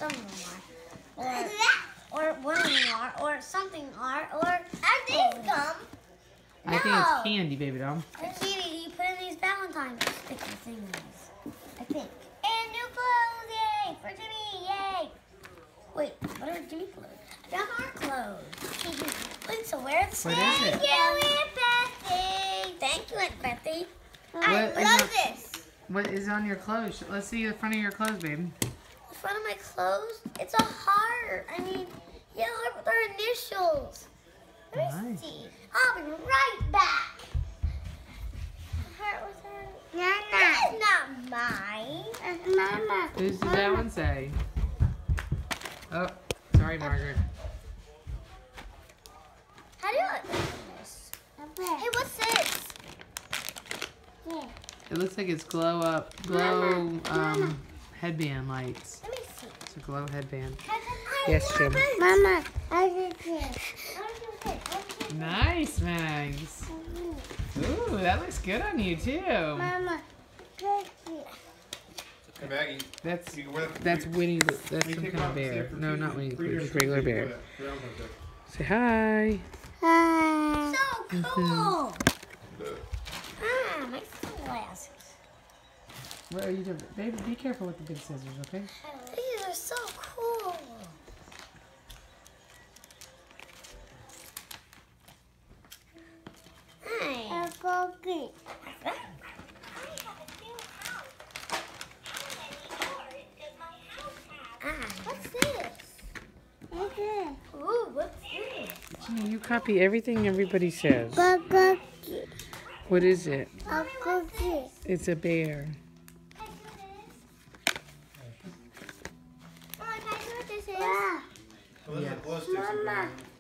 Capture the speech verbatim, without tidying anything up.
some of them are. Or, or one of them are. Or something are. Or are these gum? I no. think it's candy, baby doll. The candy you put in these Valentines sticky things. I think. And new clothes, yay! For Jimmy, yay! Wait, what are Jimmy clothes? I found our clothes. Wait, so where's What is Thank it? you, Aunt Bethie. Thank you, Aunt Bethie. What I is love on- this. What is on your clothes? Let's see the front of your clothes, baby. The front of my clothes, it's a heart. I mean, yeah, heart with our initials. Let me Nice. see. I'll be right back. Heart with our... This is not mine. It's Mama. Who does that one say? Oh, sorry, Margaret. How do I open this? Hey, what's this? It looks like it's glow up, glow um, headband lights. Let me see. It's a glow headband. I Yes, love Jim. it. Mama, I did this. Nice, Mags. Ooh, that looks good on you too. Mama, take it. Hey, Maggie. That's You can wear the- that's Winnie. The, that's Can you some take kind off of the bear. zipper No, too? not Winnie the Bring Pooh. your Just shoes regular and bear. wear that round like that. Say hi. Hi. So cool. Ah, my sunglasses. What are you doing, baby? Be careful with the big scissors, okay? These are so cool. Hi. I'll go get. Ah, what's this? Okay. Ooh, what's this? Gee, you copy everything everybody says. Go go get. What is it? I'll go get. It's a bear. Can I do this? Mama, can I see what this is? Yeah. Well, those Yeah. are glow sticks. Mama.